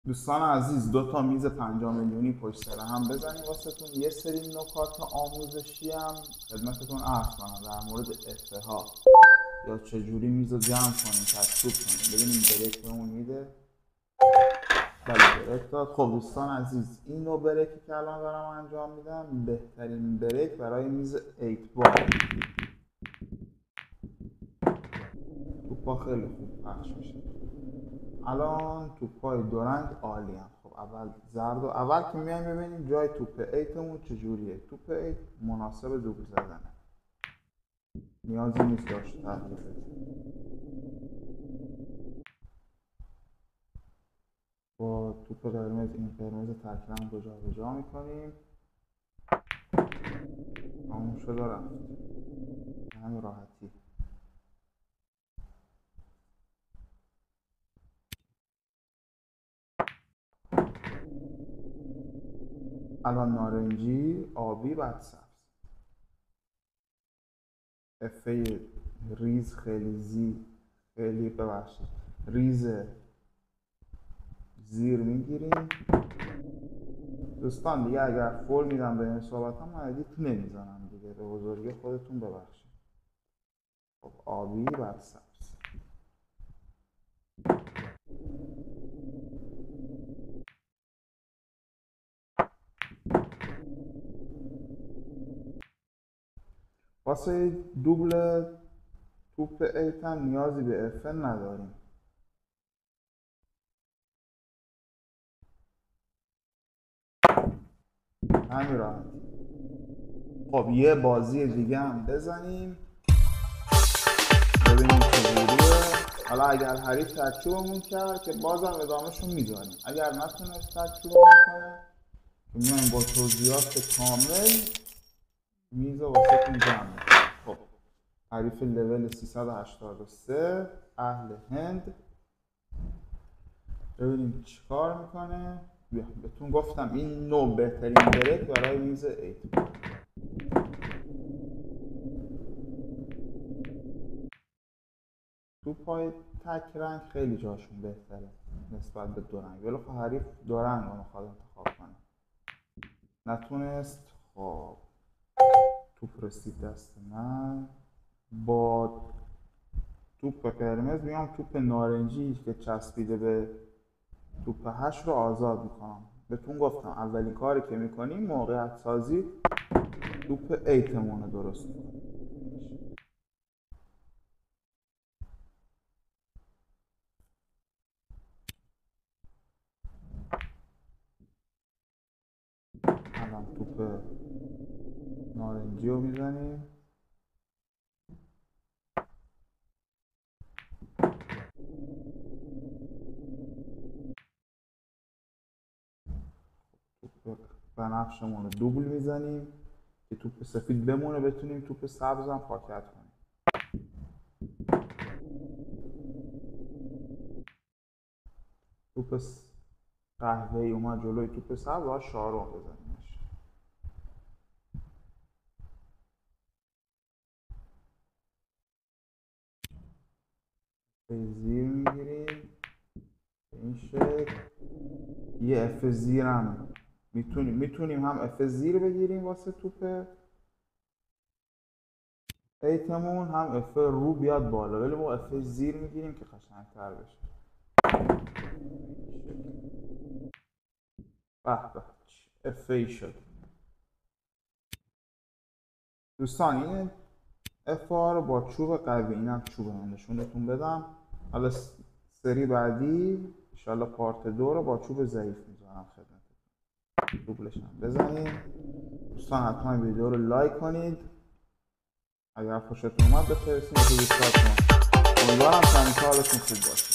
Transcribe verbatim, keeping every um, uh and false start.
دوستان عزیز، دو تا میز پنجاه میلیونی پشت سر هم بزنیم واسهتون. یه سری نکات آموزشی هم خدمتتون عرض کنم در مورد اف ها یا چجوری میز رو جمع کنیم، تشکیل کنیم. ببینیم بریک بهمون میده. بله بریک داد. خب دوستان عزیز، این نوع بریکی که الان دارم انجام میدم بهترین بریک برای میز هشت بار. توپا خیلی خوب پخش میشه. الان توپای دو رنگ عالی هم. خب اول زرد و اول که میایم ببینیم جای توپ ایتمون چجوریه. توپ ایت مناسب دوبل زدنه، نیازی نیست داشته تحریف با توپ قرمز. این قرمز تکرم دو جا به جا میکنیم. تموم شد و رفت. همین راحتی. الان نارنجی، آبی، بعد سبز. افه ریز خیلی زی خیلی ببخشید ریز زیر میگیریم. دوستان دیگه اگر فول میدم به این صحبت هم من ادیت نمیزنم دیگه، به بزرگی خودتون ببخشید. خب آبی بعد سبز. واسه دوبل توپ ایت هم نیازی به اف نداریم. همین راحتی. خب یه بازی دیگه هم بزنیم ببینیم چجوریه. حالا اگر حریف ترکیبمون کرد که بازم ادامهشون میذاریم. اگر نتونست ترکیبمون کنه میایم با توضیحات کامل میز واسه تون جمع میکنیم. خب حریف لول سیصد و هشتاد و سه اهل هند. ببینیم چیکار میکنه. بهتون گفتم این نوع بهترین بریک برای میز ایت. توپای تک رنگ خیلی جاشون بهتره نسبت به دو رنگ، ولی خب حریف دو رنگ رو میخواد انتخاب کنه. نتونست. خب توپ رسید دست من. با توپ قرمز میام توپ نارنجی که چسبیده به توپ هشت رو آزاد میکنم. بهتون گفتم اولین کاری که میکنیم موقعیت سازی توپ ایتمون رو درست میکنیم. الان توپ نارنجی رو میزنیم. توپ بنفشمون رو دوبل میزنیم که توپ سفید بمونه بتونیم توپ سبز هم پاکت کنیم. توپ قهوه‌ای اومد جلوی توپ سبز باید شارون بزنیمش. زیر میگیریم به این شکل. یه اف زیر هم میتونیم میتونیم هم اف زیر بگیریم واسه توپ ایتمون، هم اف رو بیاد بالا، ولی ما اف زیر میگیریم که قشنگ‌تر بشه. به به اف ای شد. دوستان این اف ها رو با چوب قوی، اینم چوب من نشونتون بدم. حالا سری بعدی انشالله پارت دو رو با چوب ضعیف میذارم خدمتتون. دوبلش هم بزنید. دوستان حتما ویدیو رو لایک کنید. اگر خوشتون اومد بفرستید به دوستاتون. امیدوارم سر کارتون خوب باشه.